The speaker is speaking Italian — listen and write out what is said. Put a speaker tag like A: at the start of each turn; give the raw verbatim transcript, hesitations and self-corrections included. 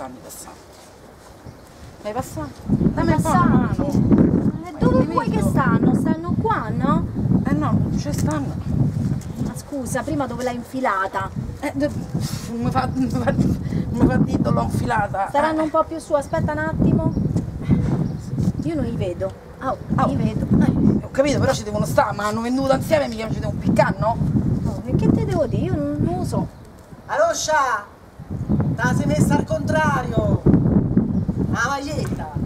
A: passando, passando. Vai passando?
B: Dammi un po' la mano. E dove vuoi che stanno? Stanno qua, no?
A: Eh no, non ci stanno.
B: Ma scusa, prima dove l'hai infilata?
A: Eh, mi fa, mi fa, mi fa dire dove l'ho infilata.
B: Saranno
A: eh.
B: un po' più su, aspetta un attimo. Io non li vedo. Oh,
A: Oh.
B: li vedo.
A: Ho capito, però ci devono stare, ma hanno venduto insieme, mica ci devono piccare, no?
B: Oh, e che te devo dire? Io non, non lo so.
C: Aroscia! Te la sei messa al contrario! La maglietta!